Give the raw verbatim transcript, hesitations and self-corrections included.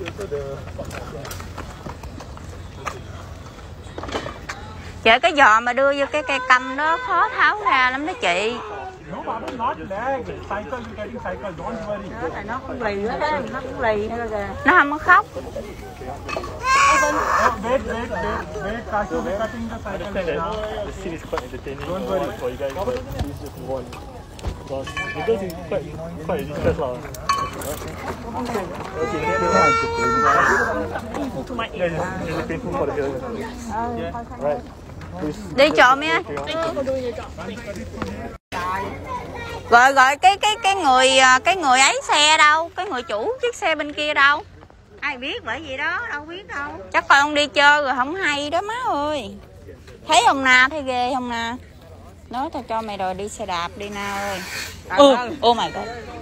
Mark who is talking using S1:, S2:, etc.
S1: Chị cái giò mà đưa vô cái cây canh đó khó tháo ra lắm đó chị.
S2: No, not lag. Cycle, you're getting cycle. Don't worry.
S3: Đó, tại nó không lì hết á, nó cũng lì nữa kìa.
S1: Nó không có khóc.
S2: Oh, wait, wait, wait, wait. Kashi, we're cutting the cycle now.
S4: The scene is quite entertaining.
S2: Don't worry.
S4: For you guys, but please just move on. Because the girls is quite, quite distressed lah. Okay, yeah, it's really painful for the girls. Right.
S1: Đi trộm nha. Gọi gọi cái cái cái người cái người ấy xe đâu, cái người chủ chiếc xe bên kia đâu?
S3: Ai biết bởi vì đó, đâu biết đâu.
S1: Chắc coi ông đi chơi rồi không hay đó má ơi. Thấy ông Na thấy ghê không Na? Nói tao cho mày rồi đi xe đạp đi Na ơi. Ừ, oh my god.